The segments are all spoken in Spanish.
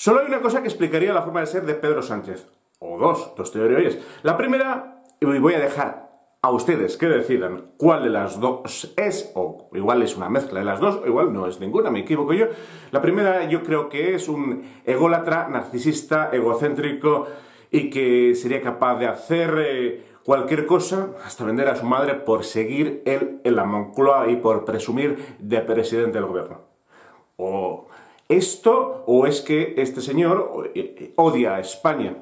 Solo hay una cosa que explicaría la forma de ser de Pedro Sánchez, o dos teorías. La primera, y voy a dejar a ustedes que decidan cuál de las dos es, o igual es una mezcla de las dos, o igual no es ninguna, me equivoco yo. La primera yo creo que es un ególatra, narcisista, egocéntrico y que sería capaz de hacer cualquier cosa, hasta vender a su madre por seguir él en la Moncloa y por presumir de presidente del gobierno. O esto, o es que este señor odia a España.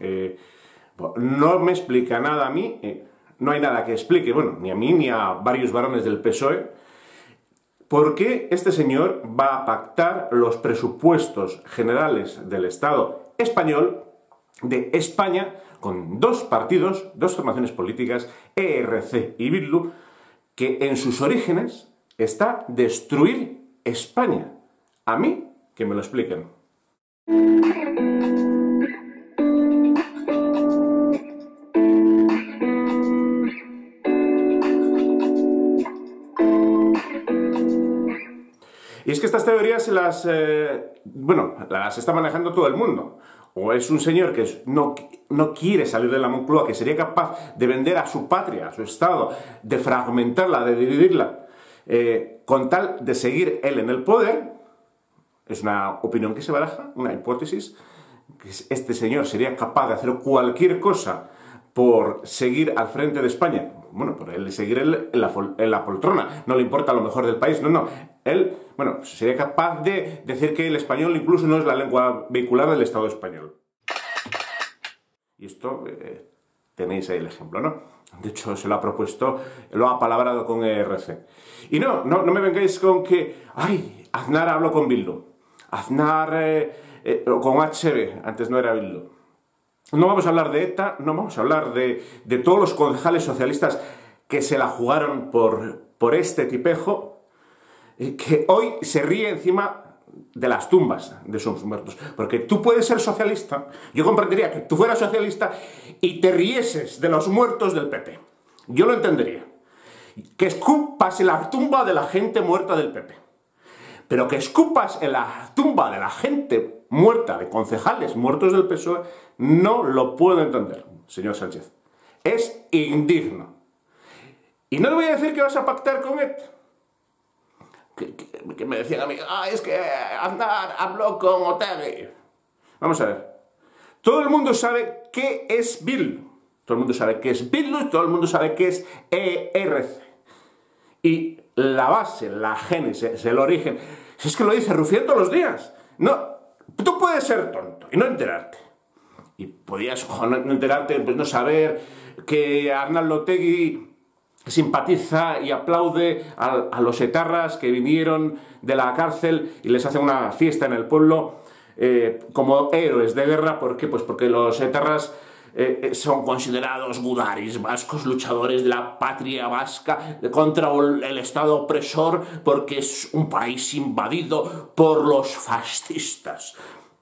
No me explica nada a mí. No hay nada que explique, bueno, ni a mí ni a varios varones del PSOE, por qué este señor va a pactar los presupuestos generales del Estado español, de España, con dos partidos, dos formaciones políticas, ERC y Bildu, que en sus orígenes está destruir España. A mí, que me lo expliquen. Y es que estas teorías las está manejando todo el mundo. O es un señor que no quiere salir de la Moncloa, que sería capaz de vender a su patria, a su Estado, de fragmentarla, de dividirla, con tal de seguir él en el poder. Es una opinión que se baraja, una hipótesis, que este señor sería capaz de hacer cualquier cosa por seguir al frente de España. Bueno, por él seguir en la poltrona, no le importa lo mejor del país, no. Él, bueno, sería capaz de decir que el español incluso no es la lengua vehicular del Estado español. Y esto, tenéis ahí el ejemplo, ¿no? De hecho, se lo ha propuesto, lo ha palabrado con ERC. Y no me vengáis con que, ay, Aznar habló con Bildu. Aznar con HB, antes no era Bildu. No vamos a hablar de ETA, no vamos a hablar de todos los concejales socialistas que se la jugaron por este tipejo, que hoy se ríe encima de las tumbas de sus muertos. Porque tú puedes ser socialista, yo comprendería que tú fueras socialista y te rieses de los muertos del PP. Yo lo entendería. Que escupas en la tumba de la gente muerta del PP. Pero que escupas en la tumba de la gente muerta, de concejales muertos del PSOE, no lo puedo entender, señor Sánchez. Es indigno. Y no le voy a decir que vas a pactar con ETA. Que me decían a mí, es que Aznar habló con Otegi. Vamos a ver. Todo el mundo sabe qué es Bildu. Todo el mundo sabe qué es Bildu y todo el mundo sabe qué es ERC. Y la base, la génesis, el origen, es que lo dice Rufián todos los días. No, tú puedes ser tonto y no enterarte. Y podías no enterarte, pues no saber que Arnaldo Otegi simpatiza y aplaude a los etarras que vinieron de la cárcel y les hace una fiesta en el pueblo como héroes de guerra. ¿Por qué? Pues porque los etarras son considerados gudaris vascos, luchadores de la patria vasca contra el Estado opresor, porque es un país invadido por los fascistas.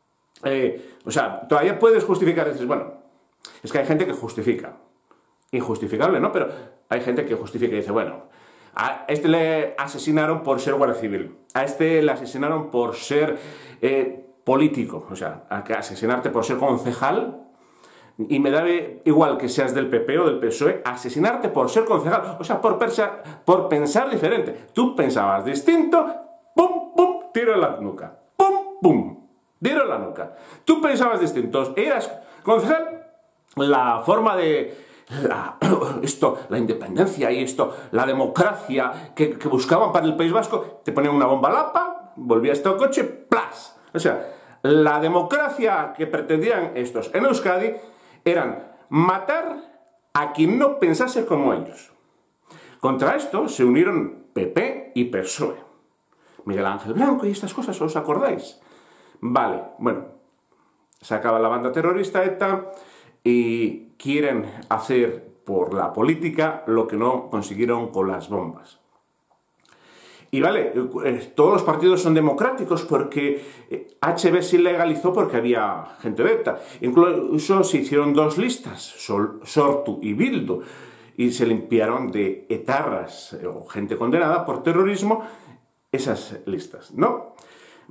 O sea, todavía puedes justificar, dices, bueno, es que hay gente que justifica. Injustificable, ¿no? Pero hay gente que justifica y dice, bueno, a este le asesinaron por ser guardia civil, a este le asesinaron por ser político, o sea, a asesinarte por ser concejal, y me da igual que seas del PP o del PSOE, asesinarte por ser concejal, o sea, por pensar diferente. Tú pensabas distinto, pum, pum, tiro en la nuca, pum, pum, tiro en la nuca. Tú pensabas distinto, eras concejal, la forma de la independencia y la democracia que buscaban para el País Vasco, te ponían una bomba lapa, volvías todo coche, ¡plas! O sea, la democracia que pretendían estos en Euskadi eran matar a quien no pensase como ellos. Contra esto se unieron PP y PSOE. Miguel Ángel Blanco y estas cosas, ¿os acordáis? Vale, bueno, se acaba la banda terrorista ETA y quieren hacer por la política lo que no consiguieron con las bombas. Y vale, todos los partidos son democráticos porque HB se ilegalizó porque había gente de ETA. Incluso se hicieron dos listas, Sortu y Bildu, y se limpiaron de etarras o gente condenada por terrorismo esas listas, ¿no?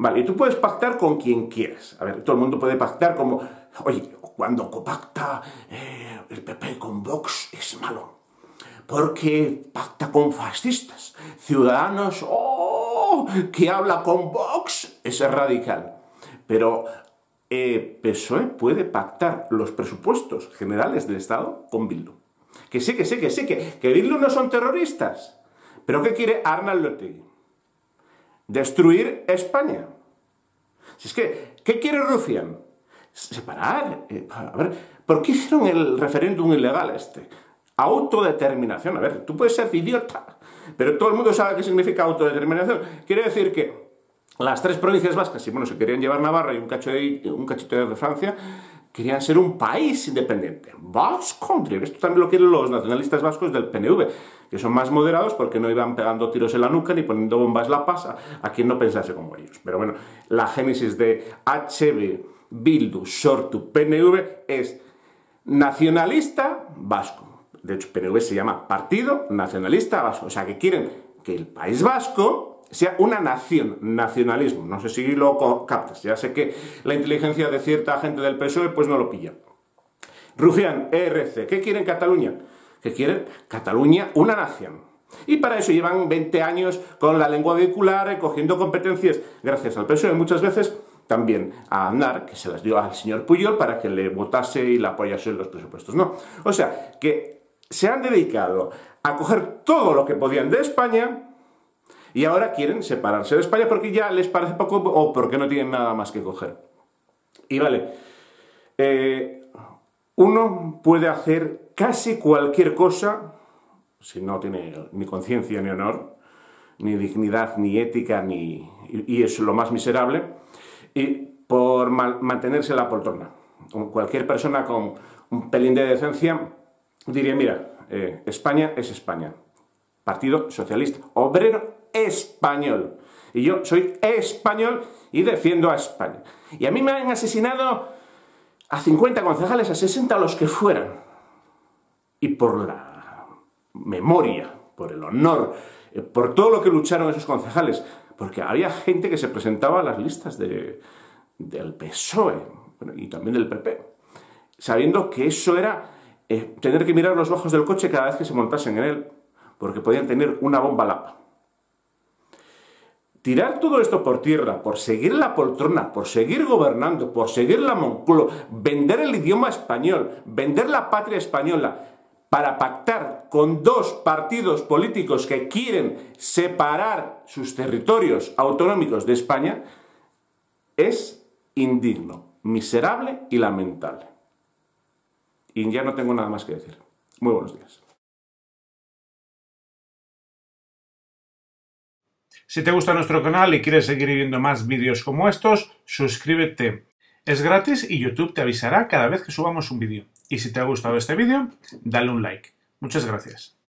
Vale, y tú puedes pactar con quien quieras. A ver, todo el mundo puede pactar como... Oye, cuando pacta el PP con Vox es malo, porque pacta con fascistas. Ciudadanos, ¡oh!, que habla con Vox es radical. Pero PSOE puede pactar los presupuestos generales del Estado con Bildu. Que sí, que Bildu no son terroristas. ¿Pero qué quiere Arnaldo Otegi? Destruir España. Si es que, ¿qué quiere Rufián? Separar. A ver, ¿por qué hicieron el referéndum ilegal este? Autodeterminación. A ver, tú puedes ser idiota, pero todo el mundo sabe qué significa autodeterminación. Quiere decir que las 3 provincias vascas, y bueno, se querían llevar Navarra y un cachito de Francia, querían ser un país independiente. Basque Country. Esto también lo quieren los nacionalistas vascos del PNV, que son más moderados porque no iban pegando tiros en la nuca ni poniendo bombas la pasa a quien no pensase como ellos. Pero bueno, la génesis de HB, Bildu, Sortu, PNV es nacionalista vasco. De hecho, PNV se llama Partido Nacionalista Vasco. O sea, que quieren que el País Vasco sea una nación, nacionalismo. No sé si lo captas. Ya sé que la inteligencia de cierta gente del PSOE pues no lo pilla. Rufián, ERC, ¿qué quieren Cataluña? Que quieren Cataluña una nación. Y para eso llevan 20 años con la lengua vehicular, cogiendo competencias, gracias al PSOE muchas veces, también a Aznar, que se las dio al señor Pujol para que le votase y le apoyase en los presupuestos. No, o sea, que se han dedicado a coger todo lo que podían de España y ahora quieren separarse de España porque ya les parece poco o porque no tienen nada más que coger. Y vale, uno puede hacer casi cualquier cosa, si no tiene ni conciencia ni honor, ni dignidad, ni ética, y es lo más miserable, y por mantenerse la poltrona. Cualquier persona con un pelín de decencia diría, mira, España es España. Partido Socialista Obrero Español. Y yo soy español y defiendo a España. Y a mí me han asesinado a 50 concejales, a 60, a los que fueran. Y por la memoria, por el honor, por todo lo que lucharon esos concejales, porque había gente que se presentaba a las listas del PSOE, bueno, y también del PP, sabiendo que eso era tener que mirar los ojos del coche cada vez que se montasen en él, porque podían tener una bomba lapa. Tirar todo esto por tierra, por seguir la poltrona, por seguir gobernando, por seguir la Moncloa, vender el idioma español, vender la patria española, para pactar con 2 partidos políticos que quieren separar sus territorios autonómicos de España, es indigno, miserable y lamentable. Y ya no tengo nada más que decir. Muy buenos días. Si te gusta nuestro canal y quieres seguir viendo más vídeos como estos, suscríbete. Es gratis y YouTube te avisará cada vez que subamos un vídeo. Y si te ha gustado este vídeo, dale un like. Muchas gracias.